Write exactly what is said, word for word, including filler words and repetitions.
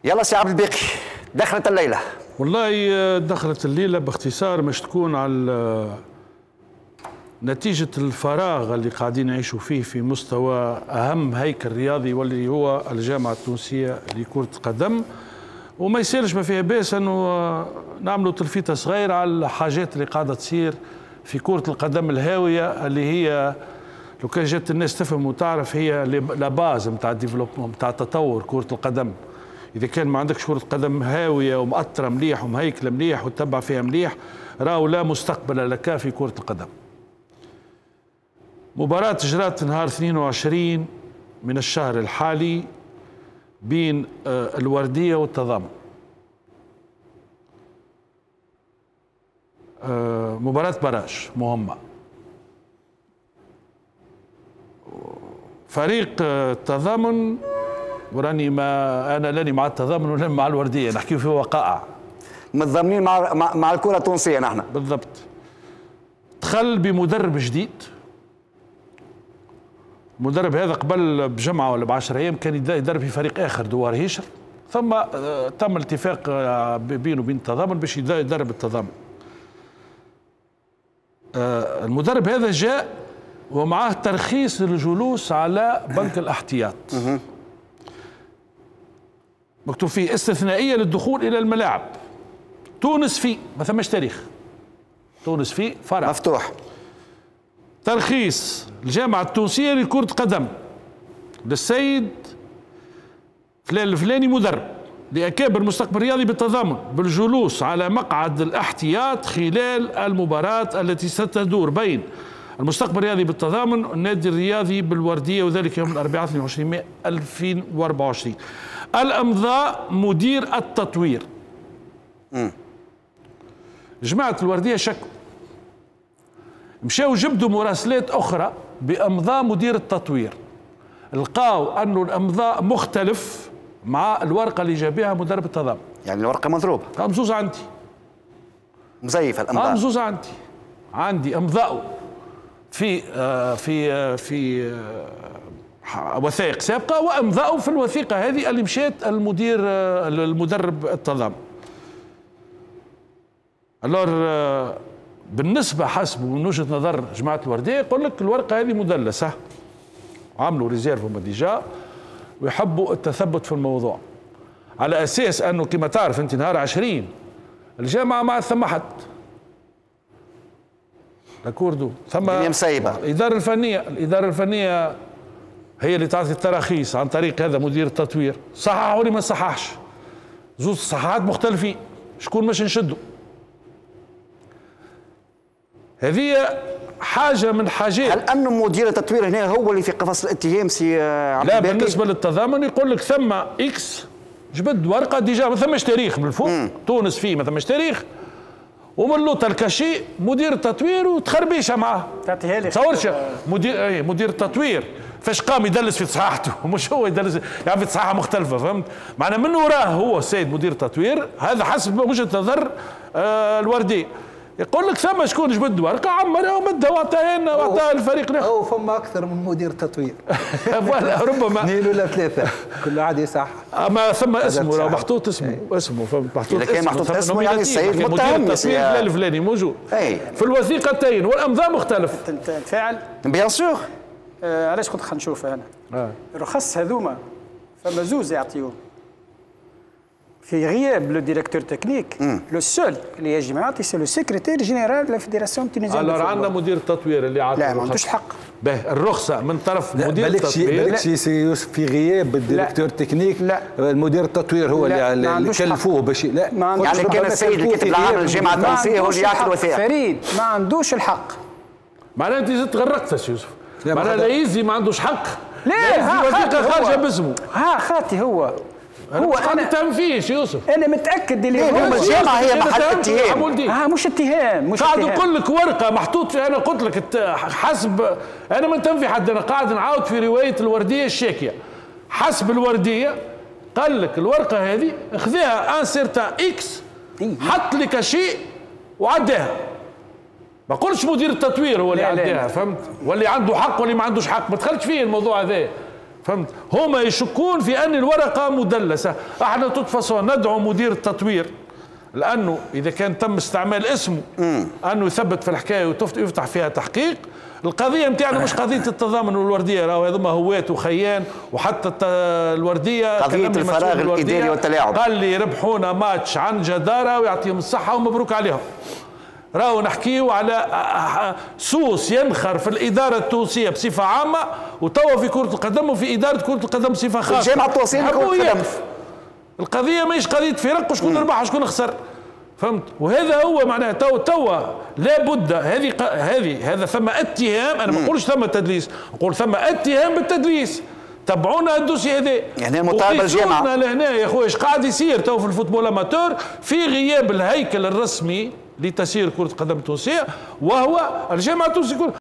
يلا سي عبد الباقي، دخلت الليله. والله دخلت الليله باختصار مش تكون على نتيجه الفراغ اللي قاعدين نعيشوا فيه في مستوى اهم هيكل رياضي واللي هو الجامعه التونسيه لكره القدم، وما يصيرش ما فيها باس انه نعملوا تلفيته صغيره على الحاجات اللي قاعده تصير في كره القدم الهاويه، اللي هي لو كان جات الناس تفهم وتعرف هي لا باز نتاع الديفلوبمون نتاع تطور كره القدم. اذا كان ما عندكش كره قدم هاويه ومأطره مليح ومهيكله مليح وتتبع فيها مليح، راهو لا مستقبل لك في كره القدم. مباراة جرات نهار اثنين وعشرين من الشهر الحالي بين الوردية والتضامن. مباراة براج مهمة. فريق التضامن وراني ما انا لاني مع التضامن ولا مع الوردية، نحكيو في وقائع. متضامنين مع مع الكرة التونسية نحن. بالضبط. دخل بمدرب جديد. المدرب هذا قبل بجمعة ولا بعشر أيام كان يدرب في فريق آخر دوار هيشر، ثم تم الاتفاق بينه وبين التضامن باش يدرب التضامن. المدرب هذا جاء ومعاه ترخيص للجلوس على بنك الاحتياط. مكتوب فيه استثنائية للدخول إلى الملاعب. تونس فيه ما ثماش تاريخ. تونس فيه فرع مفتوح. ترخيص الجامعة التونسية لكرة قدم للسيد فلان الفلاني مدرب لأكابر المستقبل الرياضي بالتضامن بالجلوس على مقعد الاحتياط خلال المباراة التي ستدور بين المستقبل الرياضي بالتضامن والنادي الرياضي بالوردية، وذلك يوم الأربعاء اثنين وعشرين مايو ألفين وأربعة وعشرين. الأمضاء مدير التطوير. م. جماعة الوردية شكوا، مشاو جبدوا مراسلات أخرى بأمضاء مدير التطوير، لقاو أنه الأمضاء مختلف مع الورقة اللي جابها مدرب التضامن. يعني الورقة مضروبة. مزوزة عندي. مزيفة الأمضاء. مزوزة عندي. عندي أمضاء في آه في آه في آه وثائق سابقة، وأمضاء في الوثيقة هذه اللي مشات المدير آه المدرب التضامن. الور آه بالنسبة حسب من وجهة نظر جماعة الوردية يقول لك الورقة هذه مدلسة، عملوا ريزيرف هما ديجا ويحبوا التثبت في الموضوع، على أساس أنه كما تعرف أنت نهار عشرين الجامعة ما ثم حد لاكوردو، ثم الإدارة الفنية. الإدارة الفنية هي اللي تعطي التراخيص عن طريق هذا مدير التطوير، صحح ولا ما صححش، زوج صححات مختلفين، شكون باش نشدوا؟ هذه حاجة من حاجات. هل أنه مدير التطوير هنا هو اللي في قفص الاتهام سي عبد لا، الباقي؟ بالنسبة للتضامن يقول لك ثم إكس جبد ورقة ديجا ما ثماش تاريخ من فوق. مم. تونس فيه ما ثماش تاريخ، ومن له تلكشي مدير التطوير وتخربيشة معاه. تعطيها لي تصورش مدير ايه مدير التطوير فاش قام يدلس في صحاحته، مش هو يدلس يعني في صحاحة مختلفة، فهمت؟ معناها من وراه هو السيد مدير التطوير، هذا حسب وجهة نظر آه الوردي. يقول لك ثم شكون جبد ورقه عمرها ومدها واعطاها لنا واعطاها للفريق الاخر. او فما اكثر من مدير تطوير. ربما اثنين ولا ثلاثه كل واحد يصح. اما ثم اسمه راه محطوط اسمه اسمه فهمت؟ محطوط اسمه. كان محطوط اسمه يعني السيد متهم مدير التطوير الفلاني موجود. أي. في الوثيقتين والامضاء مختلف. تتفاعل؟ بيان سور. آه علاش كنت خنشوف انا؟ آه. الرخص هذوما فما زوز يعطيوهم. في غياب لو ديريكتور تكنيك، لو سول اللي يجب يعطي سي لو سيكريتير جينيرال دو لا فيدراسيون تونيزيان. الوغ عندنا مدير التطوير اللي عطى لا ما عندوش الحق. باهي الرخصه من طرف مدير التطوير. بالك شي سي يوسف في غياب الديريكتور تكنيك. لا المدير التطوير هو اللي اللي كلفوه باش لا يعني كان السيد اللي كتب العام الجامعه التونسيه هو اللي يعطي الوثائق. فريد ما عندوش الحق. معناها انت زدت غرقت يا يوسف. معناها لايزي ما عندوش حق. ليه؟ ها وثيقه خارجه باسمه. ها خاطي هو هو انا نتهم فيهش يوسف. انا متاكد اللي هو الجامعه هي محل اتهام. اه مش اتهام مش قاعد نقول لك ورقه محطوط فيها، انا قلت لك حسب، انا ما نتهم في حد، انا قاعد نعاود في روايه الورديه الشاكيه. حسب الورديه قال لك الورقه هذه اخذها ان سيرتان اكس حط لك شيء وعداها. ما قلتش مدير التطوير هو اللي عداها، فهمت؟ واللي عنده حق واللي ما عندوش حق، ما تدخلش فيه الموضوع هذا. فهمت؟ هما يشكون في ان الورقه مدلسه. احنا تطفصوا ندعو مدير التطوير، لانه اذا كان تم استعمال اسمه مم. انه يثبت في الحكايه ويفتح فيها تحقيق. القضيه نتاعنا مش قضيه التضامن والورديه، راهو هذوما هوات وخيان، وحتى الورديه قضيه الفراغ الاداري والتلاعب. قال لي ربحونا ماتش عن جداره ويعطيهم الصحه ومبروك عليهم. راهو نحكيو على سوس ينخر في الاداره التونسيه بصفه عامه، وتوا في كره القدم وفي اداره كره القدم بصفه خاصه. الجامعه التونسيه لكره القدم. القضيه ماهيش قضيه فرق وشكون ربح وشكون خسر. فهمت؟ وهذا هو معناها توا توا لابد هذه هذه هذا ثم اتهام، انا ما نقولش ثم تدليس، نقول ثم اتهام بالتدليس. تبعونا الدوسي هذا. يعني المطالبه الجامعه لهنا يا خويا ايش قاعد يصير تو في الفوتبول اماتور في غياب الهيكل الرسمي لتسيير كره القدم التونسيه، وهو الجامعه التونسيه.